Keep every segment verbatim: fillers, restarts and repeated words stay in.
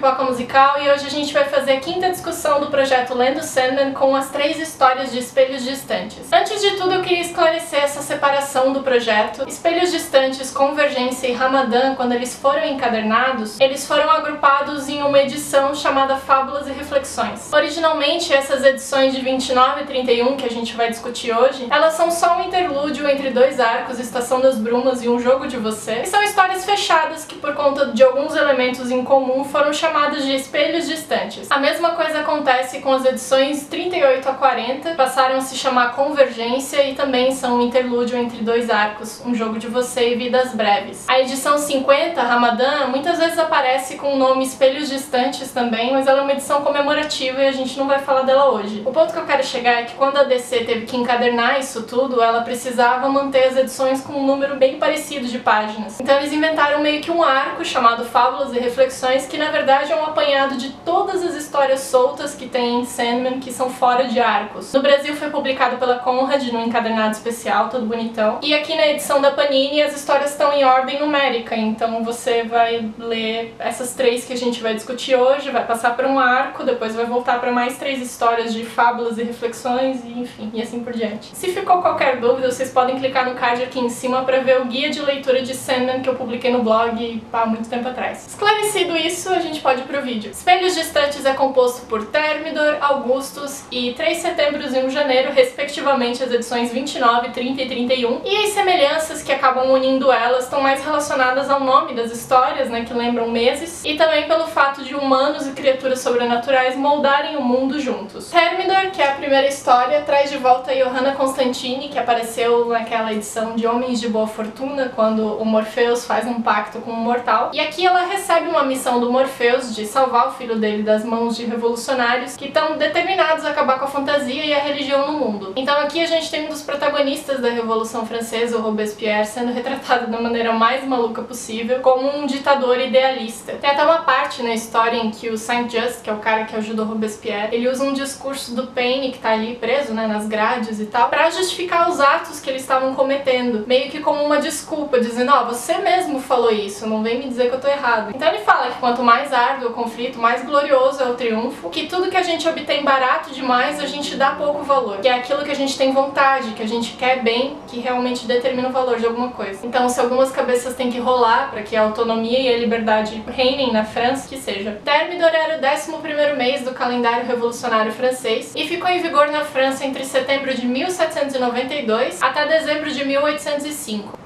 Pipoca Musical e hoje a gente vai fazer a quinta discussão do projeto Lendo Sandman com as três histórias de Espelhos Distantes. Antes de tudo eu queria esclarecer essa separação do projeto. Espelhos Distantes, Convergência e Ramadã, quando eles foram encadernados, eles foram agrupados em uma edição chamada Fábulas e Reflexões. Originalmente essas edições de vinte e nove e trinta e um que a gente vai discutir hoje, elas são só um interlúdio entre dois arcos, Estação das Brumas e Um Jogo de Você, e são histórias fechadas que por conta de alguns elementos em comum foram chamadas de Espelhos Distantes. A mesma coisa acontece com as edições trinta e oito a quarenta, passaram a se chamar Convergência e também são um interlúdio entre dois arcos, Um Jogo de Você e Vidas Breves. A edição cinquenta, Ramadã, muitas vezes aparece com o nome Espelhos Distantes também, mas ela é uma edição comemorativa e a gente não vai falar dela hoje. O ponto que eu quero chegar é que quando a D C teve que encadernar isso tudo, ela precisava manter as edições com um número bem parecido de páginas. Então eles inventaram meio que um arco chamado Fábulas e Reflexões, que na verdade é um apanhado de todas as histórias soltas que tem em Sandman que são fora de arcos. No Brasil foi publicado pela Conrad num encadernado especial, todo bonitão. E aqui na edição da Panini as histórias estão em ordem numérica, então você vai ler essas três que a gente vai discutir hoje, vai passar por um arco, depois vai voltar para mais três histórias de Fábulas e Reflexões e enfim, e assim por diante. Se ficou qualquer dúvida, vocês podem clicar no card aqui em cima para ver o guia de leitura de Sandman que eu publiquei no blog há muito tempo atrás. Esclarecido isso, a gente pode ir pro vídeo. Espelhos Distantes é composto por Thermidor, Augustus e três Setembros e um Janeiro, respectivamente as edições vinte e nove, trinta e trinta e um, e as semelhanças que acabam unindo elas estão mais relacionadas ao nome das histórias, né, que lembram meses, e também pelo fato de humanos e criaturas sobrenaturais moldarem o mundo juntos. Thermidor, que é a primeira história, traz de volta a Johanna Constantini, que apareceu naquela edição de Homens de Boa Fortuna, quando o Morpheus faz um pacto com um mortal, e aqui ela recebe uma missão do Morpheus de salvar o filho dele das mãos de revolucionários que estão determinados a acabar com a fantasia e a religião no mundo. Então aqui a gente tem um dos protagonistas da Revolução Francesa, o Robespierre, sendo retratado da maneira mais maluca possível, como um ditador idealista. Tem até uma parte na história em que o Saint-Just, que é o cara que ajudou Robespierre, ele usa um discurso do Paine, que tá ali preso, né, nas grades e tal, pra justificar os atos que eles estavam cometendo, meio que como uma desculpa, dizendo, ó, oh, você mesmo falou isso, não vem me dizer que eu tô errado. Então ele fala que quanto mais árduo o conflito, mais glorioso é o triunfo, que tudo que a gente obtém barato demais, a gente dá pouco valor, que é aquilo que a gente tem vontade, que a gente quer bem, que realmente determina o valor de alguma coisa. Então se algumas cabeças têm que rolar para que a autonomia e a liberdade reinem na França, que seja. Thermidor era o décimo primeiro mês do calendário revolucionário francês e ficou em vigor na França entre setembro de mil setecentos e noventa e dois até dezembro de mil oitocentos e cinco.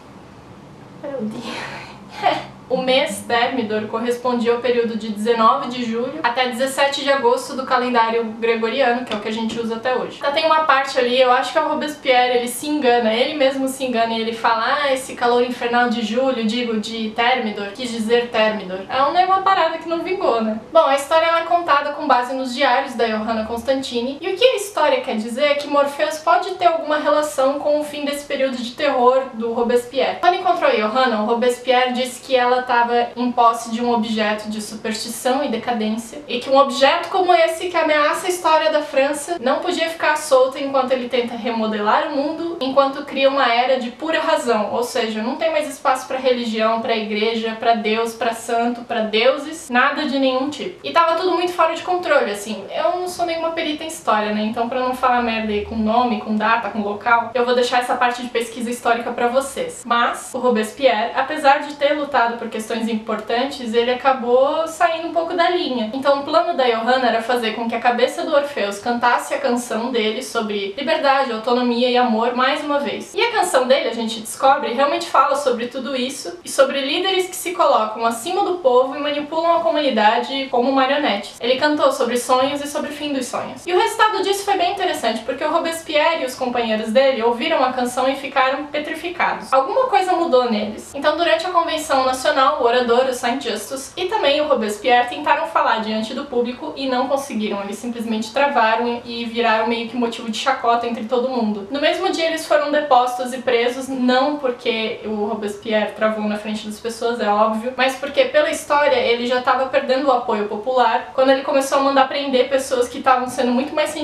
Meu Deus. O mês Thermidor correspondia ao período de dezenove de julho até dezessete de agosto do calendário gregoriano, que é o que a gente usa até hoje. Então tem uma parte ali, eu acho que é o Robespierre, ele se engana, ele mesmo se engana e ele fala, ah, esse calor infernal de julho, digo, de Thermidor, quis dizer Thermidor. É uma parada que não vingou, né? Bom, a história ela é contada com base nos diários da Johanna Constantini, e o que a história quer dizer é que Morpheus pode ter alguma relação com o fim desse período de terror do Robespierre. Quando encontrou a Johanna, o Robespierre disse que ela estava em posse de um objeto de superstição e decadência, e que um objeto como esse que ameaça a história da França não podia ficar solto enquanto ele tenta remodelar o mundo, enquanto cria uma era de pura razão, ou seja, não tem mais espaço para religião, para igreja, para Deus, para santo, para deuses, nada de nenhum tipo. E tava tudo muito fora de controle, assim. Eu não sou nenhuma perita em história, né? Então pra não falar merda aí com nome, com data, com local, eu vou deixar essa parte de pesquisa histórica pra vocês. Mas o Robespierre, apesar de ter lutado por questões importantes, ele acabou saindo um pouco da linha. Então o plano da Johanna era fazer com que a cabeça do Orfeus cantasse a canção dele sobre liberdade, autonomia e amor mais uma vez. E a canção dele, a gente descobre, realmente fala sobre tudo isso e sobre líderes que se colocam acima do povo e manipulam a comunidade como marionetes. Ele cantou sobre sonhos e sobre o fim dos sonhos. E o resultado disso foi bem interessante, porque o Robespierre e os companheiros dele ouviram a canção e ficaram petrificados. Alguma coisa mudou neles. Então durante a Convenção Nacional, o orador, o Saint-Just, e também o Robespierre tentaram falar diante do público e não conseguiram. Eles simplesmente travaram e viraram meio que motivo de chacota entre todo mundo. No mesmo dia eles foram depostos e presos, não porque o Robespierre travou na frente das pessoas, é óbvio, mas porque pela história ele já estava perdendo o apoio popular quando ele começou a mandar prender pessoas que estavam sendo muito mais sensatas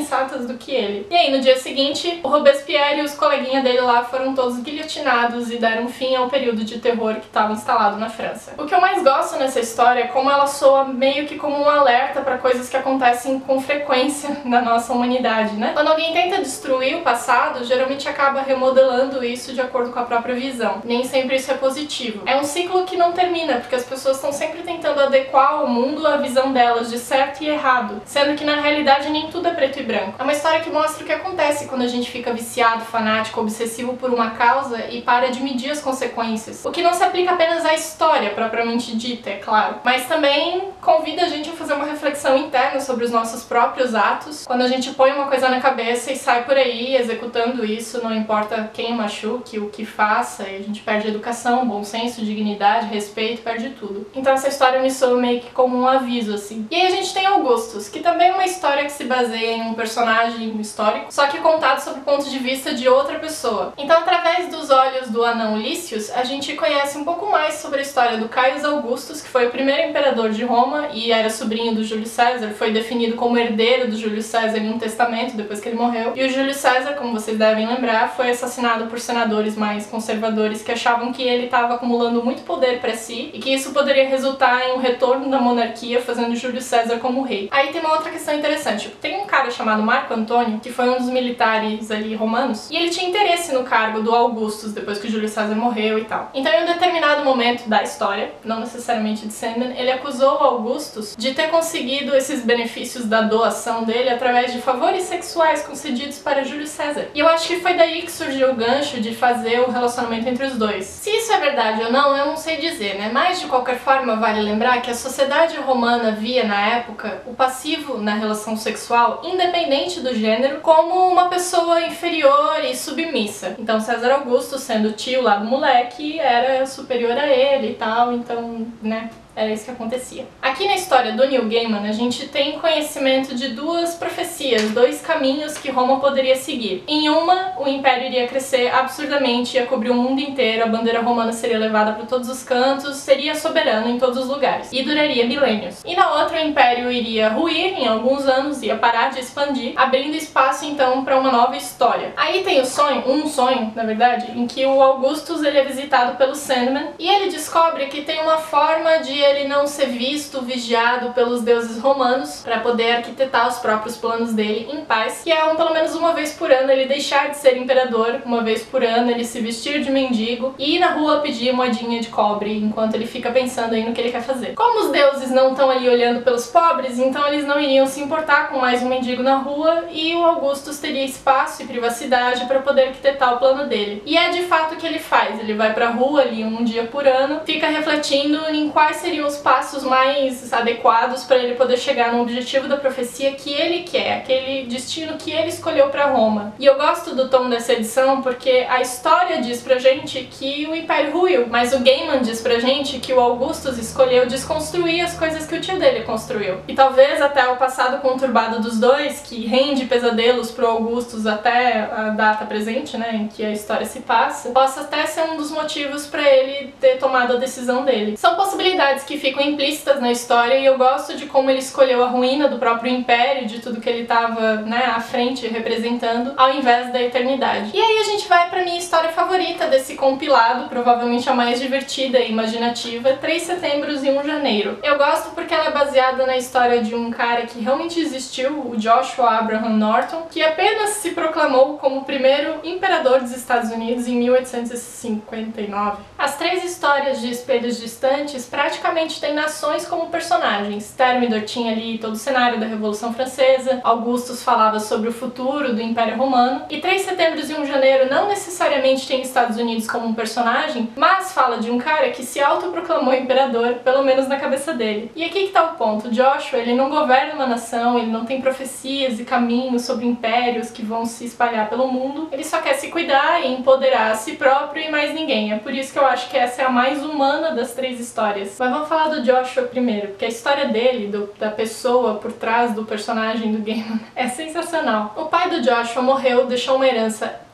fortes do que ele. E aí, no dia seguinte, o Robespierre e os coleguinhas dele lá foram todos guilhotinados e deram fim ao período de terror que estava instalado na França. O que eu mais gosto nessa história é como ela soa meio que como um alerta para coisas que acontecem com frequência na nossa humanidade, né? Quando alguém tenta destruir o passado, geralmente acaba remodelando isso de acordo com a própria visão. Nem sempre isso é positivo. É um ciclo que não termina, porque as pessoas estão sempre tentando adequar ao mundo a visão delas de certo e errado, sendo que na realidade nem tudo é preto e branco. É uma história que mostra o que acontece quando a gente fica viciado, fanático, obsessivo por uma causa e para de medir as consequências. O que não se aplica apenas à história propriamente dita, é claro, mas também convida a gente a fazer uma reflexão interna sobre os nossos próprios atos. Quando a gente põe uma coisa na cabeça e sai por aí executando isso, não importa quem machuque, o que faça, e a gente perde educação, bom senso, dignidade, respeito, perde tudo. Então essa história me soa meio que como um aviso, assim. E aí a gente tem Augustus, que também é uma história que se baseia em um personagem histórico, só que contado sob o ponto de vista de outra pessoa. Então, através dos olhos do anão Lícius, a gente conhece um pouco mais sobre a história do Caius Augustus, que foi o primeiro imperador de Roma e era sobrinho do Júlio César, foi definido como herdeiro do Júlio César em um testamento depois que ele morreu. E o Júlio César, como vocês devem lembrar, foi assassinado por senadores mais conservadores que achavam que ele estava acumulando muito poder para si e que isso poderia resultar em um retorno da monarquia, fazendo Júlio César como rei. Aí tem uma outra questão interessante. Tem um cara chamado Marco Antônio, que foi um dos militares ali romanos, e ele tinha interesse no cargo do Augustus depois que o Júlio César morreu e tal. Então, em um determinado momento da história, não necessariamente de Sandman, ele acusou o Augustus de ter conseguido esses benefícios da doação dele através de favores sexuais concedidos para Júlio César. E eu acho que foi daí que surgiu o gancho de fazer o relacionamento entre os dois. Se isso é verdade ou não, eu não sei dizer, né? Mas, de qualquer forma, vale lembrar que a sociedade romana via, na época, o passivo na relação sexual, independente do gênero, como uma pessoa inferior e submissa. Então, César Augusto, sendo tio lá do moleque, era superior a ele e tal, então, né... Era isso que acontecia. Aqui na história do Neil Gaiman, a gente tem conhecimento de duas profecias, dois caminhos que Roma poderia seguir. Em uma, o Império iria crescer absurdamente, ia cobrir o mundo inteiro, a bandeira romana seria levada para todos os cantos, seria soberano em todos os lugares, e duraria milênios. E na outra, o Império iria ruir em alguns anos, ia parar de expandir, abrindo espaço então para uma nova história. Aí tem o sonho, um sonho, na verdade, em que o Augustus ele é visitado pelo Sandman, e ele descobre que tem uma forma de ele não ser visto, vigiado pelos deuses romanos para poder arquitetar os próprios planos dele em paz, que é um, pelo menos uma vez por ano ele deixar de ser imperador, uma vez por ano ele se vestir de mendigo e ir na rua pedir moedinha de cobre enquanto ele fica pensando aí no que ele quer fazer. Como os deuses não estão ali olhando pelos pobres, então eles não iriam se importar com mais um mendigo na rua e o Augustus teria espaço e privacidade para poder arquitetar o plano dele. E é de fato o que ele faz, ele vai pra rua ali um dia por ano, fica refletindo em quais seriam os passos mais adequados para ele poder chegar no objetivo da profecia que ele quer, aquele destino que ele escolheu para Roma. E eu gosto do tom dessa edição porque a história diz pra gente que o Império ruiu, mas o Gaiman diz pra gente que o Augustus escolheu desconstruir as coisas que o tio dele construiu. E talvez até o passado conturbado dos dois, que rende pesadelos pro Augustus até a data presente, né, em que a história se passa, possa até ser um dos motivos para ele ter tomado a decisão dele. São possibilidades que ficam implícitas na história e eu gosto de como ele escolheu a ruína do próprio Império, de tudo que ele estava, né, à frente representando, ao invés da eternidade. E aí a gente vai pra minha história favorita desse compilado, provavelmente a mais divertida e imaginativa, três setembros e um janeiro. Eu gosto porque ela é baseada na história de um cara que realmente existiu, o Joshua Abraham Norton, que apenas se proclamou como o primeiro imperador dos Estados Unidos em mil oitocentos e cinquenta e nove. As três histórias de Espelhos Distantes praticamente têm nações como personagens. Thermidor tinha ali todo o cenário da Revolução Francesa, Augustus falava sobre o futuro do Império Romano, e três setembros e um janeiro não necessariamente tem Estados Unidos como um personagem, mas fala de um cara que se autoproclamou imperador, pelo menos na cabeça dele. E aqui que tá o ponto, Joshua, ele não governa uma nação, ele não tem profecias e caminhos sobre impérios que vão se espalhar pelo mundo, ele só quer se cuidar e empoderar a si próprio e mais ninguém. É por isso que eu acho que essa é a mais humana das três histórias. Mas vamos falar do Joshua primeiro, porque a história dele, do, da pessoa por trás do personagem do Gaiman, é sensacional. O pai do Joshua morreu, deixou uma herança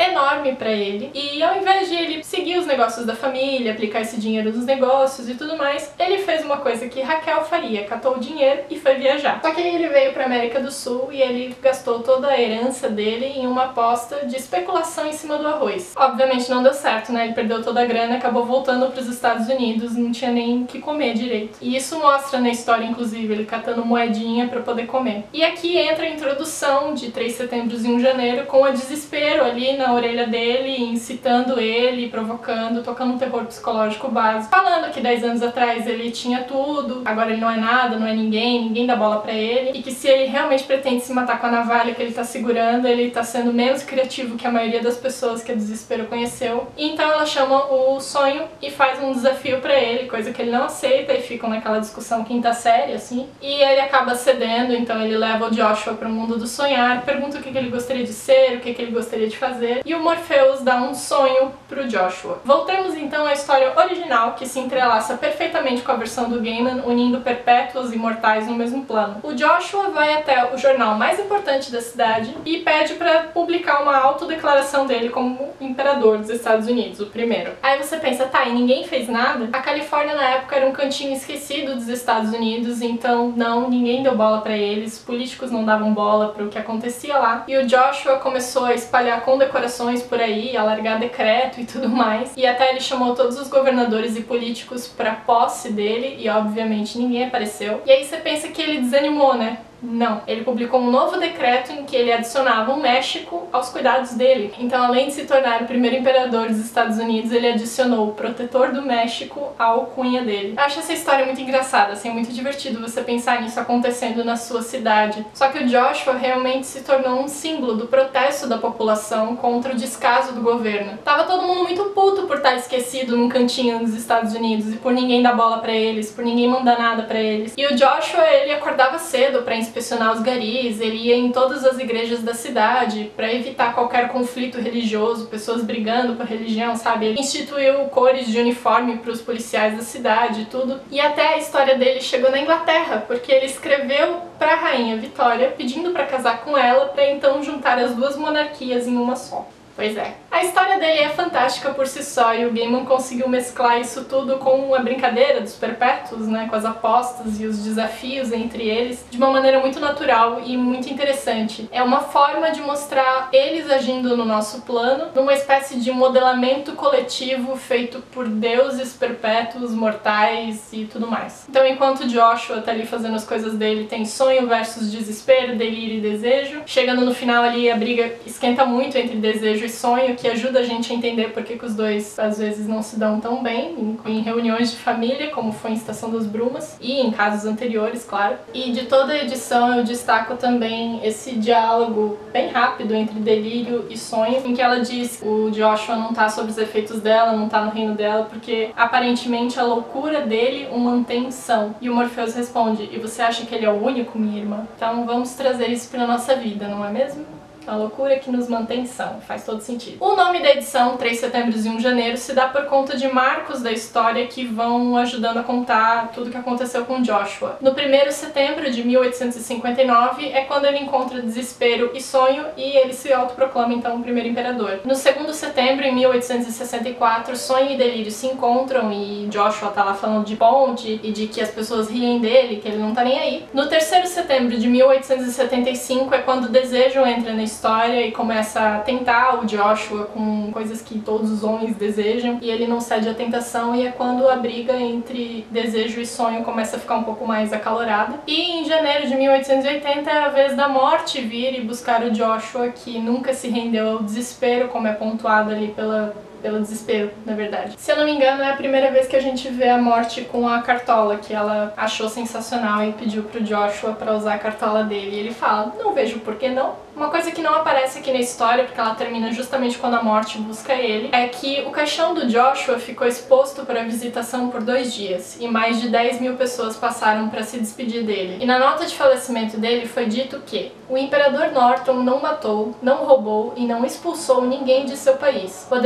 enorme pra ele, e ao invés de ele seguir os negócios da família, aplicar esse dinheiro nos negócios e tudo mais, ele fez uma coisa que Raquel faria, catou o dinheiro e foi viajar. Só que aí ele veio pra América do Sul e ele gastou toda a herança dele em uma aposta de especulação em cima do arroz. Obviamente não deu certo, né? Ele perdeu toda a grana, acabou voltando pros Estados Unidos, não tinha nem o que comer direito. E isso mostra na história, inclusive, ele catando moedinha pra poder comer. E aqui entra a introdução de três setembros e um janeiro com o desespero ali na orelha dele, incitando ele, provocando, tocando um terror psicológico básico, falando que dez anos atrás ele tinha tudo, agora ele não é nada, não é ninguém, ninguém dá bola pra ele, e que se ele realmente pretende se matar com a navalha que ele tá segurando, ele tá sendo menos criativo que a maioria das pessoas que a Desespero conheceu. E então ela chama o Sonho e faz um desafio pra ele, coisa que ele não aceita, e ficam naquela discussão quinta série, assim, e ele acaba cedendo. Então ele leva o Joshua pro mundo do sonhar, pergunta o que ele gostaria de ser, o que ele gostaria de fazer, e o Morpheus dá um sonho pro Joshua. Voltamos então à história original, que se entrelaça perfeitamente com a versão do Gaiman, unindo perpétuos e mortais no mesmo plano. O Joshua vai até o jornal mais importante da cidade e pede pra publicar uma autodeclaração dele como imperador dos Estados Unidos, o primeiro. Aí você pensa, tá, e ninguém fez nada? A Califórnia na época era um cantinho esquecido dos Estados Unidos, então não, ninguém deu bola pra eles, políticos não davam bola pro que acontecia lá. E o Joshua começou a espalhar condecorações por aí, a largar decreto e tudo mais. E até ele chamou todos os governadores e políticos pra posse dele, e obviamente ninguém apareceu. E aí você pensa que ele desanimou, né? Não, ele publicou um novo decreto em que ele adicionava o México aos cuidados dele. Então, além de se tornar o primeiro imperador dos Estados Unidos, ele adicionou o protetor do México à alcunha dele. Eu acho essa história muito engraçada, assim, é muito divertido você pensar nisso acontecendo na sua cidade. Só que o Joshua realmente se tornou um símbolo do protesto da população contra o descaso do governo. Tava todo mundo muito puto por estar esquecido num cantinho nos Estados Unidos e por ninguém dar bola pra eles, por ninguém mandar nada pra eles. E o Joshua, ele acordava cedo pra inspecionar os garis, ele ia em todas as igrejas da cidade pra evitar qualquer conflito religioso, pessoas brigando por religião, sabe? Ele instituiu cores de uniforme pros policiais da cidade e tudo. E até a história dele chegou na Inglaterra, porque ele escreveu pra rainha Vitória pedindo pra casar com ela, pra então juntar as duas monarquias em uma só. Pois é. A história dele é fantástica por si só, e o Gaiman conseguiu mesclar isso tudo com a brincadeira dos perpétuos, né, com as apostas e os desafios entre eles, de uma maneira muito natural e muito interessante. É uma forma de mostrar eles agindo no nosso plano, numa espécie de modelamento coletivo feito por deuses perpétuos, mortais e tudo mais. Então, enquanto Joshua tá ali fazendo as coisas dele, tem sonho versus desespero, delírio e desejo. Chegando no final ali, a briga esquenta muito entre desejo e sonho, que ajuda a gente a entender por que os dois às vezes não se dão tão bem em, em reuniões de família, como foi em Estação das Brumas, e em casos anteriores, claro. E de toda a edição eu destaco também esse diálogo bem rápido entre delírio e sonho, em que ela diz que o Joshua não tá sob os efeitos dela, não tá no reino dela, porque aparentemente a loucura dele o mantém são. E o Morpheus responde, e você acha que ele é o único, minha irmã? Então vamos trazer isso pra nossa vida, não é mesmo? A loucura que nos mantém são, faz todo sentido. O nome da edição, três setembros e um janeiro, se dá por conta de marcos da história que vão ajudando a contar tudo o que aconteceu com Joshua. No primeiro setembro de mil oitocentos e cinquenta e nove é quando ele encontra desespero e sonho e ele se autoproclama então o primeiro imperador. No segundo setembro, em mil oitocentos e sessenta e quatro, sonho e delírio se encontram e Joshua tá lá falando de ponte e de que as pessoas riem dele, que ele não tá nem aí. No terceiro setembro de mil oitocentos e setenta e cinco é quando o desejo entra na história e começa a tentar o Joshua com coisas que todos os homens desejam e ele não cede à tentação, e é quando a briga entre desejo e sonho começa a ficar um pouco mais acalorada. E em janeiro de mil oitocentos e oitenta é a vez da morte vir e buscar o Joshua, que nunca se rendeu ao desespero, como é pontuado ali pela pelo desespero, na verdade. Se eu não me engano, é a primeira vez que a gente vê a morte com a cartola, que ela achou sensacional e pediu pro Joshua pra usar a cartola dele. E ele fala, não vejo por que não. Uma coisa que não aparece aqui na história, porque ela termina justamente quando a morte busca ele, é que o caixão do Joshua ficou exposto para visitação por dois dias, e mais de dez mil pessoas passaram para se despedir dele. E na nota de falecimento dele foi dito que o imperador Norton não matou, não roubou e não expulsou ninguém de seu país. Poderíamos dizer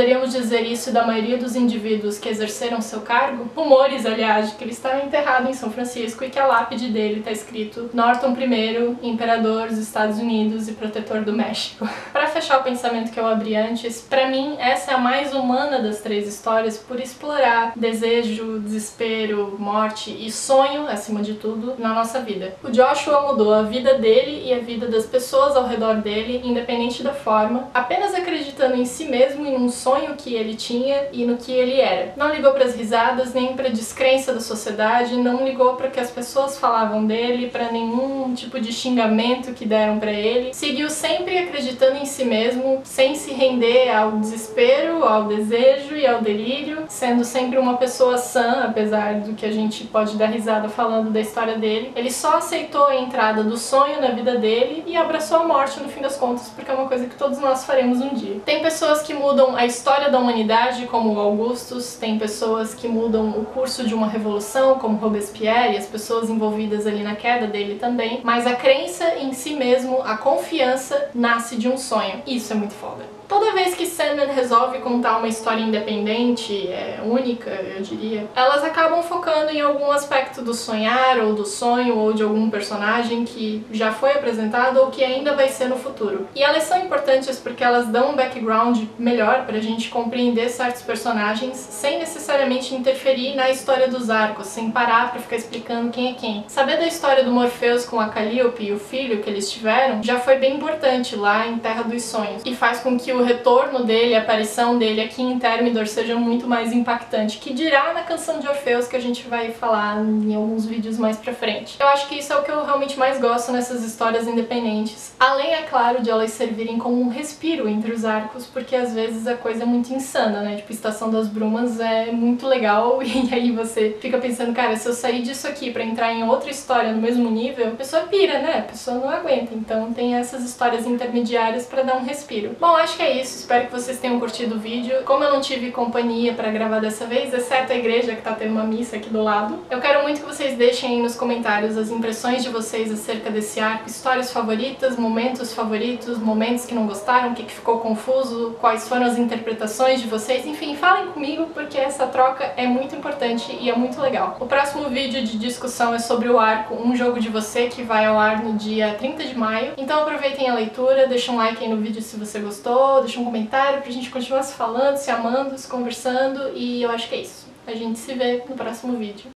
dizer isso da maioria dos indivíduos que exerceram seu cargo? Rumores, aliás, de que ele está enterrado em São Francisco e que a lápide dele está escrito Norton primeiro, Imperador dos Estados Unidos e Protetor do México. Para fechar o pensamento que eu abri antes, pra mim essa é a mais humana das três histórias por explorar desejo, desespero, morte e sonho, acima de tudo, na nossa vida. O Joshua mudou a vida dele e a vida das pessoas ao redor dele, independente da forma, apenas acreditando em si mesmo e num sonho que ele tinha e no que ele era. Não ligou para as risadas, nem para a descrença da sociedade, não ligou para o que as pessoas falavam dele, para nenhum tipo de xingamento que deram para ele. Seguiu sempre acreditando em si mesmo, sem se render ao desespero, ao desejo e ao delírio, sendo sempre uma pessoa sã, apesar do que a gente pode dar risada falando da história dele. Ele só aceitou a entrada do sonho na vida dele e abraçou a morte no fim das contas, porque é uma coisa que todos nós faremos um dia. Tem pessoas que mudam a história da humanidade, como o Augustus, tem pessoas que mudam o curso de uma revolução, como Robespierre, e as pessoas envolvidas ali na queda dele também, mas a crença em si mesmo, a confiança, nasce de um sonho. Isso é muito foda. Toda vez que Sandman resolve contar uma história independente, é, única, eu diria, elas acabam focando em algum aspecto do sonhar, ou do sonho, ou de algum personagem que já foi apresentado ou que ainda vai ser no futuro. E elas são importantes porque elas dão um background melhor pra gente compreender certos personagens sem necessariamente interferir na história dos arcos, sem parar pra ficar explicando quem é quem. Saber da história do Morpheus com a Calliope e o filho que eles tiveram já foi bem importante lá em Terra dos Sonhos, e faz com que o retorno dele, a aparição dele aqui em Thermidor seja muito mais impactante, que dirá na canção de Orfeus, que a gente vai falar em alguns vídeos mais pra frente. Eu acho que isso é o que eu realmente mais gosto nessas histórias independentes. Além, é claro, de elas servirem como um respiro entre os arcos, porque às vezes a coisa é muito insana, né? Tipo, Estação das Brumas é muito legal e aí você fica pensando, cara, se eu sair disso aqui pra entrar em outra história no mesmo nível, a pessoa pira, né? A pessoa não aguenta. Então tem essas histórias intermediárias pra dar um respiro. Bom, acho que é isso. Espero que vocês tenham curtido o vídeo. Como eu não tive companhia pra gravar dessa vez, exceto a igreja que tá tendo uma missa aqui do lado, eu quero muito que vocês deixem aí nos comentários as impressões de vocês acerca desse arco, histórias favoritas, momentos favoritos, momentos que não gostaram, o que ficou confuso, quais foram as interpretações de vocês, enfim, falem comigo porque essa troca é muito importante e é muito legal. O próximo vídeo de discussão é sobre o arco Um Jogo de Você, que vai ao ar no dia trinta de maio, então aproveitem a leitura, deixem um like aí no vídeo se você gostou, deixem um comentário pra gente continuar se falando, se amando, se conversando, e eu acho que é isso. A gente se vê no próximo vídeo.